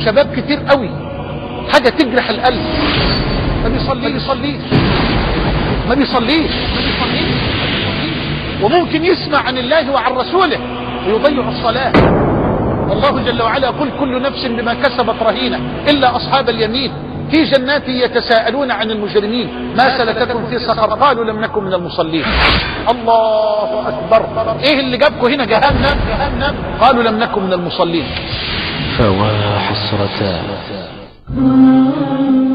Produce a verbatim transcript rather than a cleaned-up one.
شباب كتير قوي حاجة تجرح القلب، ما بيصليش ما بيصليش وممكن يسمع عن الله وعن رسوله ويضيع الصلاة. والله جل وعلا يقول كل نفس بما كسبت رهينة إلا أصحاب اليمين في جنات يتساءلون عن المجرمين ما سلككم في سقر قالوا لم نكن من المصلين. الله أكبر، إيه اللي جابكم هنا؟ جهنم جهنم قالوا لم نكن من المصلين. فوا حسرتان